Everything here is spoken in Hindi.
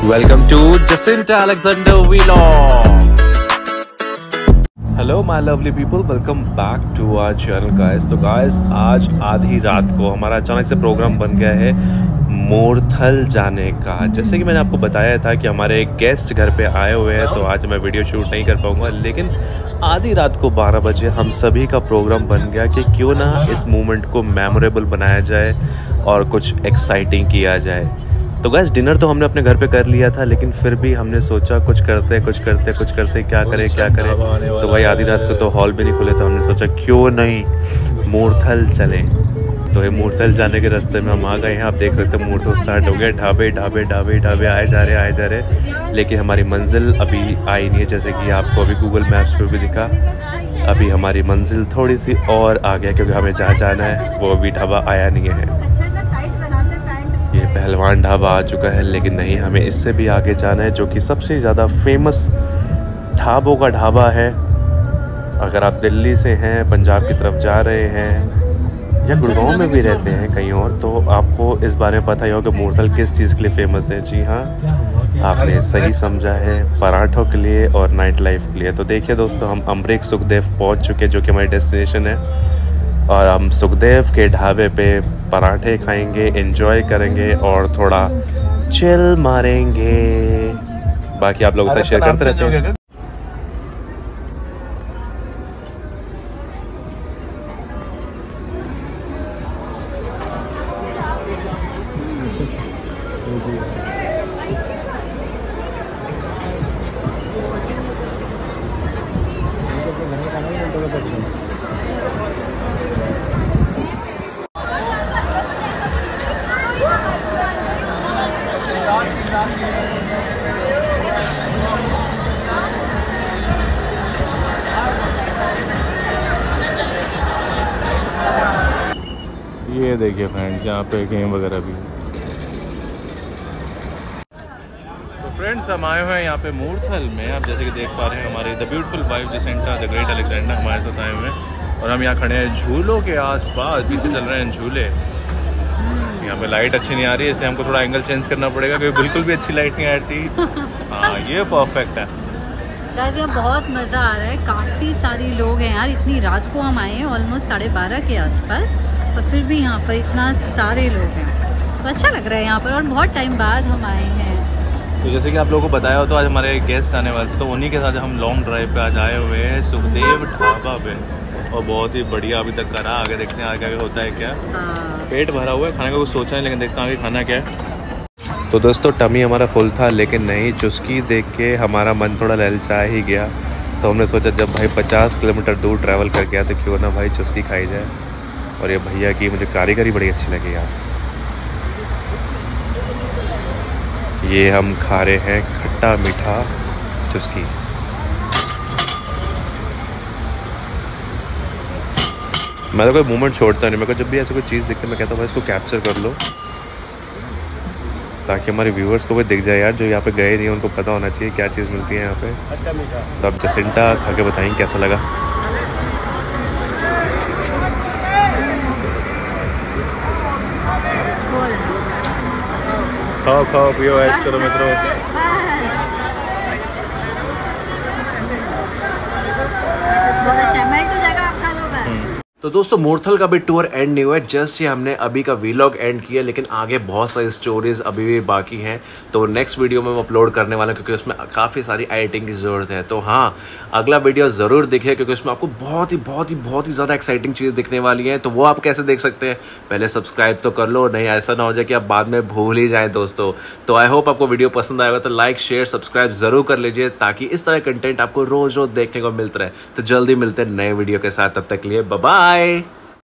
Welcome to Jacinta Alexander Vlog. Hello my lovely people, welcome back to our channel guys. तो guys आज आधी रात को हमारा अचानक से प्रोग्राम बन गया है मोरथल जाने का। जैसे कि मैंने आपको बताया था कि हमारे एक गेस्ट घर पे आए हुए हैं, तो आज मैं वीडियो शूट नहीं कर पाऊंगा, लेकिन आधी रात को 12 बजे हम सभी का प्रोग्राम बन गया कि क्यों ना इस मोमेंट को मेमोरेबल बनाया जाए और कुछ एक्साइटिंग किया जाए। तो गैस डिनर तो हमने अपने घर पे कर लिया था, लेकिन फिर भी हमने सोचा कुछ करते क्या करें। तो भाई आधी रात को तो हॉल भी नहीं खुले, तो हमने सोचा क्यों नहीं मोरथल चलें। तो ये मोरथल जाने के रास्ते में हम आ गए हैं। आप देख सकते हैं मोरथल स्टार्ट हो गया, ढाबे आए जा रहे, लेकिन हमारी मंजिल अभी आई नहीं है। जैसे कि आपको अभी गूगल मैप्स पे भी दिखा, अभी हमारी मंजिल थोड़ी सी और आ गया, क्योंकि हमें जहाँ जाना है वो अभी ढाबा आया नहीं है। ये पहलवान ढाबा आ चुका है, लेकिन नहीं, हमें इससे भी आगे जाना है, जो कि सबसे ज़्यादा फेमस ढाबों का ढाबा है। अगर आप दिल्ली से हैं, पंजाब की तरफ जा रहे हैं या गुड़गांव में भी रहते हैं कहीं और, तो आपको इस बारे में पता ही होगा कि मोरथल किस चीज़ के लिए फेमस है। जी हाँ, आपने सही समझा है, पराठों के लिए और नाइट लाइफ के लिए। तो देखिए दोस्तों, हम अमरीक सुखदेव पहुंच चुके हैं, जो कि हमारी डेस्टिनेशन है, और हम सुखदेव के ढाबे पे पराठे खाएंगे, एंजॉय करेंगे और थोड़ा चिल मारेंगे। बाकी आप लोगों से शेयर करते रहते हैं। ये देखिए फ्रेंड्स, यहाँ पे गेम वगैरह भी। तो फ्रेंड्स हम आए हुए हैं यहाँ पे मोरथल में। आप जैसे कि देख पा रहे हैं, हमारे the beautiful wife Jacinta the great Alexander हमारे साथ आए हुए हैं, और हम यहाँ खड़े हैं झूलों के आसपास। पीछे चल रहे हैं झूले। यहाँ पे लाइट अच्छी नहीं आ रही है, इसलिए हमको थोड़ा एंगल चेंज करना पड़ेगा, क्योंकि बिल्कुल भी अच्छी लाइट नहीं आ रही थी। हाँ, ये परफेक्ट है गाइस, यहाँ बहुत मज़ा आ रहा है। काफ़ी सारे लोग हैं यार। इतनी रात को हम आए हैं, ऑलमोस्ट 12:30 के आसपास, और फिर भी यहाँ पर इतना सारे लोग हैं, तो अच्छा लग रहा है यहाँ पर। और बहुत टाइम बाद हम आए हैं। तो जैसे कि आप लोगों को बताया हो, तो आज हमारे गेस्ट आने वाले थे, तो उन्हीं के साथ हम लॉन्ग ड्राइव पे आज आए हुए हैं सुखदेव ढाबा पे, और बहुत ही बढ़िया अभी तक करा। आगे देखते हैं आगे होता है क्या। पेट भरा हुआ है, खाने का कुछ सोचा नहीं, लेकिन देखते हैं आगे खाना क्या है। तो दोस्तों टमी हमारा फुल था, लेकिन नहीं, चुस्की देख के हमारा मन थोड़ा ललचा ही गया। तो हमने सोचा जब भाई 50 किलोमीटर दूर ट्रैवल कर गया, तो क्यों ना भाई चुस्की खाई जाए। और ये भैया की मुझे कारीगरी बड़ी अच्छी लगी यार। ये हम खा रहे हैं खट्टा मीठा चुस्की। मैं तो कोई मोमेंट छोड़ता नहीं। मेरे को जब भी ऐसे कोई चीज़ दिखती है, मैं कहता हूँ इसको कैप्चर कर लो, ताकि हमारे व्यूअर्स को भी दिख जाए यार, जो यहाँ पे गए नहीं, उनको पता होना चाहिए क्या चीज़ मिलती है यहाँ पे। तो अब जसिंटा खा के बताएंगे कैसा लगा। खाओ पियो, ऐश करो मित्रों। बहुत अच्छा, मैं तो जगह आप खा लो बस। तो दोस्तों मोरथल का भी टूर एंड नहीं हुआ है, जस्ट ये हमने अभी का वीलॉग एंड किया, लेकिन आगे बहुत सारी स्टोरीज अभी भी बाकी हैं। तो नेक्स्ट वीडियो में मैं अपलोड करने वाला हूं, क्योंकि उसमें काफ़ी सारी एडिटिंग की ज़रूरत है। तो हाँ, अगला वीडियो ज़रूर देखिए, क्योंकि उसमें आपको बहुत ही ज़्यादा एक्साइटिंग चीज़ दिखने वाली है। तो वो आप कैसे देख सकते हैं, पहले सब्सक्राइब तो कर लो, नहीं ऐसा ना हो जाए कि आप बाद में भूल ही जाएँ दोस्तों। तो आई होप आपको वीडियो पसंद आएगा, तो लाइक शेयर सब्सक्राइब ज़रूर कर लीजिए, ताकि इस तरह कंटेंट आपको रोज़ देखने को मिलता रहे। तो जल्दी मिलते हैं नए वीडियो के साथ, तब तक के लिए बाय बाय।